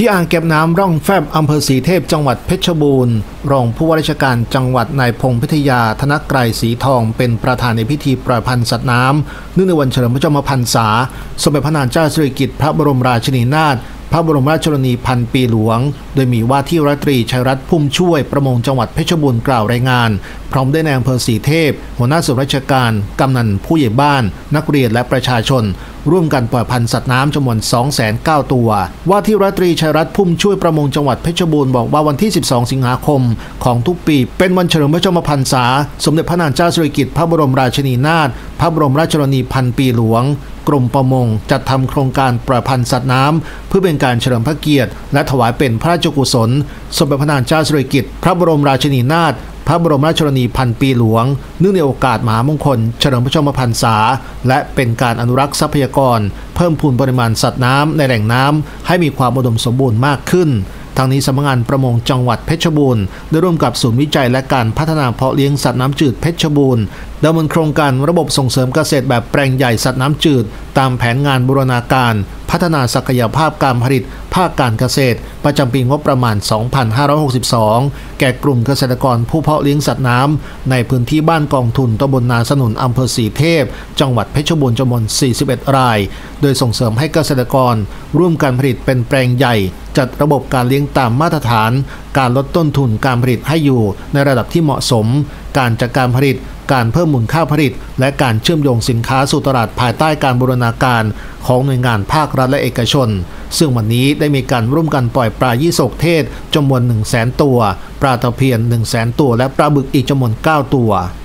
ที่อ่างเก็บน้ำร่องแฟบอำเภอศรีเทพจังหวัดเพชรบูรณ์รองผู้ว่าราชการจังหวัดนายพงษ์พิทยาธนกรัยศรีทองเป็นประธานในพิธีปล่อยพันธุ์สัตว์น้ำเนื่องในวันเฉลิมพระชนมพรรษาสมเด็จพระนางเจ้าสิริกิติ์พระบรมราชินีนาถพระบรมราชชนนีพันปีหลวงโดยมีว่าที่ร้อยตรีชัยรัตน์พุ่มช่วยประมงจังหวัดเพชรบูรณ์กล่าวรายงานพร้อมด้วยนายอำเภอศรีเทพหัวหน้าส่วนราชการกำนันผู้ใหญ่บ้านนักเรียนและประชาชนร่วมกันปล่อยพันธุ์สัตว์น้ำจำนวน 209 ตัวว่าที่ร้อยตรีชัยรัตน์พุ่มช่วยประมงจังหวัดเพชรบูรณ์บอกว่าวันที่ 12 สิงหาคมของทุกปีเป็นวันเฉลิมพระชนมพรรษาสมเด็จพระนางเจ้าสิริกิติ์พระบรมราชินีนาถพระบรมราชชนนีพันปีหลวงกรมประมงจัดทำโครงการปล่อยพันธุ์สัตว์น้ำเพื่อเป็นการเฉลิมพระเกียรติและถวายเป็นพระราชกุศลสมเด็จพระนางเจ้าสิริกิติ์พระบรมราชินีนาถพระบรมราชชนนีพันปีหลวงเนื่องในโอกาสมหามงคลเฉลิมพระชนมพรรษาและเป็นการอนุรักษ์ทรัพยากรเพิ่มพูนปริมาณสัตว์น้ำในแหล่งน้ำให้มีความอุดมสมบูรณ์มากขึ้นทางนี้สำนักงานประมงจังหวัดเพชรบูรณ์ได้ร่วมกับศูนย์วิจัยและการพัฒนาเพาะเลี้ยงสัตว์น้ำจืดเพชรบูรณ์ดำเนินโครงการระบบส่งเสริมเกษตรแบบแปลงใหญ่สัตว์น้ำจืดตามแผนงานบูรณาการพัฒนาศักยภาพการผลิตภาคการเกษตรประจำปีงบประมาณ 2562 แก่กลุ่มเกษตรกรผู้เพาะเลี้ยงสัตว์น้ำในพื้นที่บ้านกองทุนตำบลนาสนุนอำเภอศรีเทพจังหวัดเพชรบูรณ์จำนวน 41 รายโดยส่งเสริมให้เกษตรกรร่วมการผลิตเป็นแปลงใหญ่จัดระบบการเลี้ยงตามมาตรฐานการลดต้นทุนการผลิตให้อยู่ในระดับที่เหมาะสมการจัดการผลิตการเพิ่มมูลค่าผลิตและการเชื่อมโยงสินค้าสู่ตลาดภายใต้การบูรณาการของหน่วยงานภาครัฐและเอกชนซึ่งวันนี้ได้มีการร่วมกันปล่อยปลายี่สกเทศจำนวน 100,000 ตัวปลาตะเพียน 100,000 ตัวและปลาบึกอีกจำนวน 9 ตัว